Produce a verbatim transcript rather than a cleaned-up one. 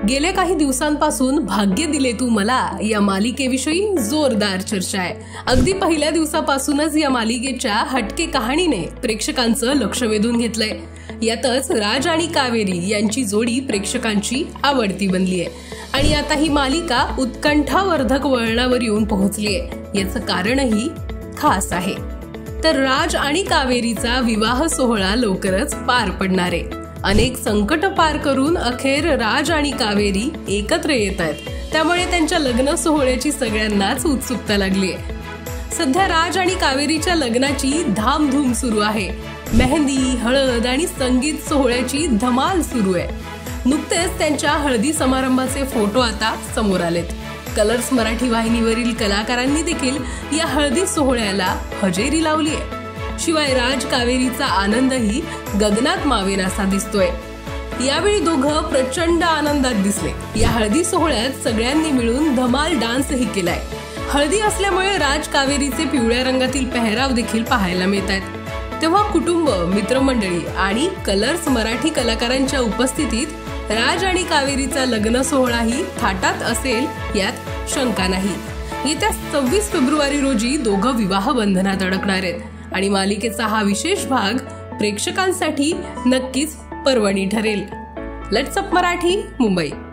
गेल्या काही दिवसांपासून भाग्य दिले तू मला या मालिकेविषयी जोरदार चर्चा आहे। अगदी पहिल्या दिवसापासूनच या मालिकेच्या हटके कहाणीने प्रेक्षकांचं लक्ष वेधून घेतलंय। यातच राज आणि कावेरी यांची जोडी प्रेक्षकांची आवडती बनली आहे आणि आता ही मालिका उत्कंठावर्धक वळणावर येऊन पोहोचली आहे। याचं कारणही खास आहे। तर राज आणि कावेरीचा विवाह सोहळा लवकरच पार पडणार आहे। अनेक संकट पार करून अखेर राज आणि कावेरी एकत्र येत आहेत, त्यामुळे त्यांच्या लग्न सोहळ्याची सगळ्यांनाच उत्सुकता लागली आहे। सध्या राज आणि कावेरीच्या लग्नाची धामधूम सुरू आहे। मेहंदी, हळद आणि संगीत सोहळ्याची धमाल सुरू आहे। नुकतेच त्यांच्या हळदी समारंभाचे फोटो आता समोर आलेत। कलर्स मराठी वाहिनीवरील कलाकारांनी देखील या हळदी सोहळ्याला हजेरी लावली आहे। शिवाय राज कावेरीचा आनंदही गगनात मावेनासा दिसतोय। यावेळी दोघं प्रचंड आनंदात दिसले। या हळदी सोहळ्यात सगळ्यांनी मिळून धमाल डान्सही केलाय। हळदी असल्यामुळे राज कावेरीचे पिवळ्या रंगातील पेहराव देखील पाहायला मिळत आहेत। तेव्हा कुटुंब, मित्रमंडळी आणि कलर्स मराठी कलाकारांच्या उपस्थितीत राज आणि कावेरीचा लग्न सोहळाही थाटात असेल यात शंका नाही। येत्या सव्वीस फेब्रुवारी रोजी दोघं विवाह बंधनात अडकणार आहेत आणि मालिकेचा हा विशेष भाग प्रेक्षकांसाठी नक्कीच पर्वणी ठरेल। Let's up Marathi, Mumbai.